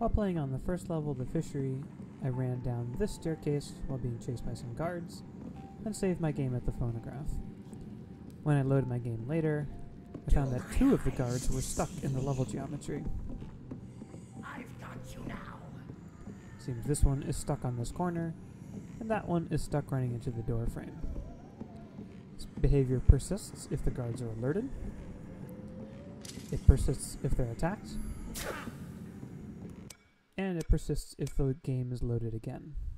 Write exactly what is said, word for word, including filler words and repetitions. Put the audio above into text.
While playing on the first level of the fishery, I ran down this staircase while being chased by some guards, and saved my game at the phonograph. When I loaded my game later, I found that two of the guards were stuck in the level geometry. I've got you now. Seems this one is stuck on this corner, and that one is stuck running into the door frame. This behavior persists if the guards are alerted. It persists if they're attacked. And it persists if the game is loaded again.